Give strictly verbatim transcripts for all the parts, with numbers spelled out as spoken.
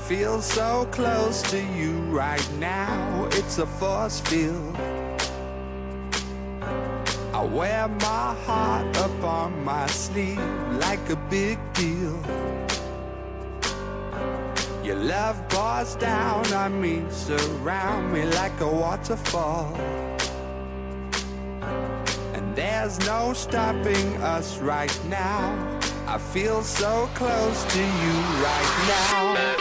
feel so close to you right now. It's a force field. I wear my heart up on my sleeve like a big deal. Your love pours down on me, surround me like a waterfall. And there's no stopping us right now. I feel so close to you right now.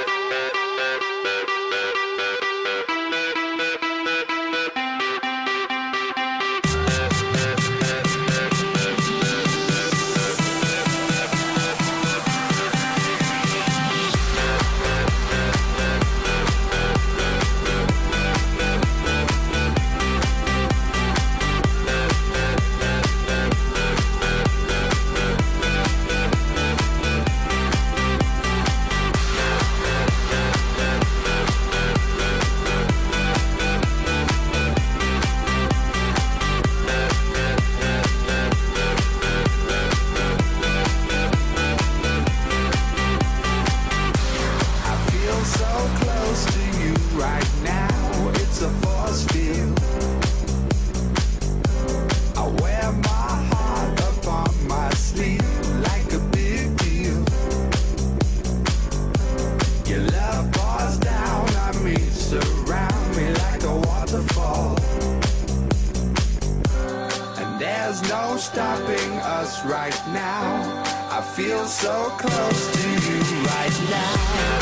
Stopping us right now. I feel so close to you right now.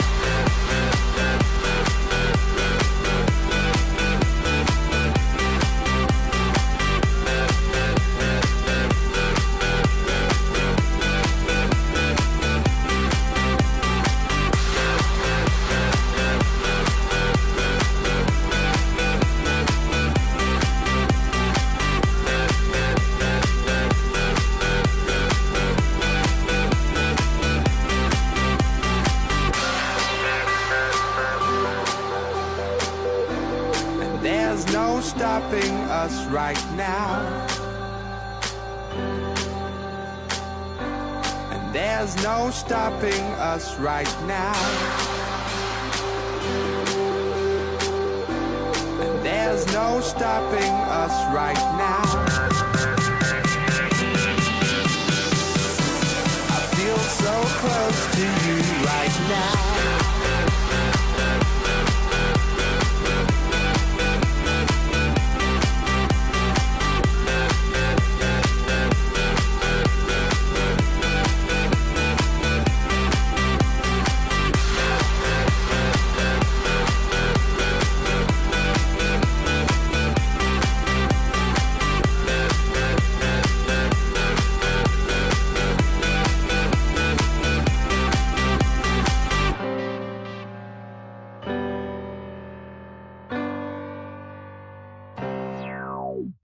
There's no stopping us right now. And there's no stopping us right now. And there's no stopping us right now.